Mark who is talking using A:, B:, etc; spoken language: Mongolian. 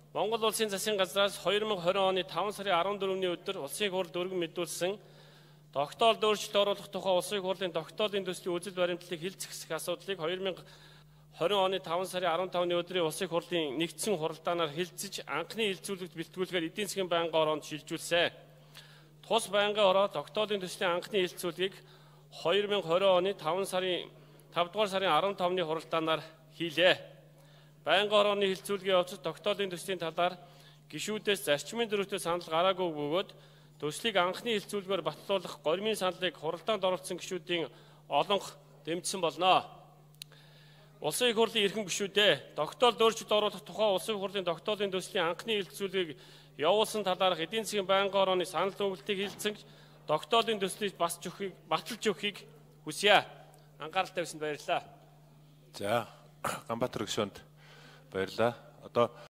A: Монгол Улсын засгийн газраас 2020 оны 5 сарын 14-ний өдөр улсын хурлд өргөн мэдүүлсэн тогтоолд өөрчлөлт оруулах тухай улсын хурлын тогтоолын төслийн үзэл баримтлалыг хэлцэх асуудлыг 2020 оны 5 сарын 15-ны өдрийн улсын хурлын нэгдсэн хуралдаанаар хэлцэж анхны хэлцүүлэгт бэлтгүүлэхээр эдийн засгийн байнгын ороонд шилжүүлсэн. Тус байнгын ороо тогтоолын төслийн анхны хэлцүүлгийг 2020 оны 5 дугаар сарын 15-ны хуралдаанаар хийлээ. Байнгын орооны хэлцүүлгийн явцад тогтоолын төслийн талаар гишүүдээс зарчмын дөрөвтэй санал гараагүй бөгөөд төслийг анхны хэлцүүлгээр батлуулах горимын саналыг хуралдаанд оролцсон гишүүдийн олонх дэмжсэн болно. Улсын их хурлын эрхэм гишүүдээ тогтоолд өөрчлөлт оруулах тухай улсын их хурлын тогтоолын төслийн анхны хэлцүүлгийг явуулсан талаарх эдийн засгийн байнгын орооны санал өгөлтийг хэлсэн тогтоолын төслийг баталж өгөхийг хүсье. Анхааралтай байсанд баярлалаа.
B: За, Ганбаатар гишүүнд баярлалаа. Одоо